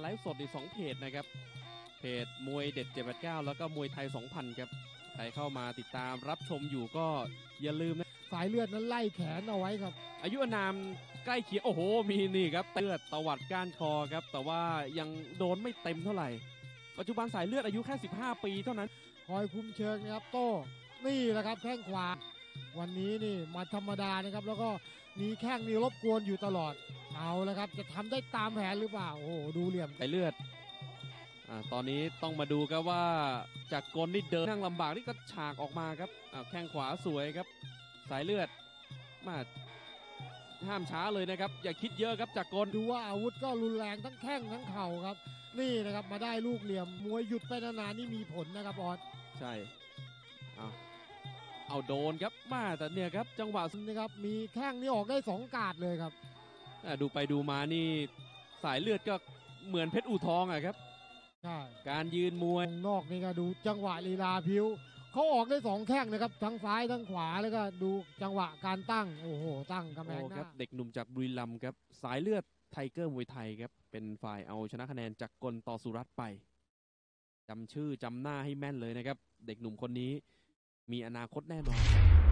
ลฟ์สดอีก2เพจนะครับเพจมวยเด็ด789แล้วก็มวยไทย 2000 ครับใครเข้ามาติดตามรับชมอยู่ก็อย่าลืมนะสายเลือดนั้นไล่แขนเอาไว้ครับอายุอานามใกล้เคียงโอ้โหมีนี่ครับเลือดตวัดก้านคอครับแต่ว่ายังโดนไม่เต็มเท่าไหร่ปัจจุบันสายเลือดอายุแค่15 ปีเท่านั้นคอยคุมเชิงนะครับโต้นี่แหละครับแข้งขวาวันนี้นี่มาธรรมดานะครับแล้วก็มีแข้งมีรบกวนอยู่ตลอดเอาละครับจะทำได้ตามแผนหรือเปล่าโอ้โหดูเหลี่ยมสายเลือดตอนนี้ต้องมาดูครับว่าจากกลนี่เดินนั่งลำบากนี่ก็ฉากออกมาครับแข้งขวาสวยครับสายเลือดมาห้ามช้าเลยนะครับอย่าคิดเยอะครับจากกลดูว่าอาวุธก็รุนแรงทั้งแข้งทั้งเข่าครับนี่นะครับมาได้ลูกเหลี่ยมมวยหยุดไปนานๆนี่มีผลนะครับออสใช่เอาโดนครับมาแต่เนี่ยครับจังหวะนะครับมีแข้งนี่ออกได้2 กาดเลยครับดูไปดูมานี่สายเลือดก็เหมือนเพชรอู่ทองอะครับใช่การยืนมวยนอกนี่ก็ดูจังหวะลีลาพิ้วเขาออกได้2 แข้งนะครับทั้งซ้ายทั้งขวาแล้วก็ดูจังหวะการตั้งโอ้โหตั้งกำแพงหน้าเด็กหนุ่มจากบุรีรัมย์ครับสายเลือดไทเกอร์มวยไทยครับเป็นฝ่ายเอาชนะคะแนนจากกลต่อสุรัตน์ไปจำชื่อจำหน้าให้แม่นเลยนะครับเด็กหนุ่มคนนี้มีอนาคตแน่นอน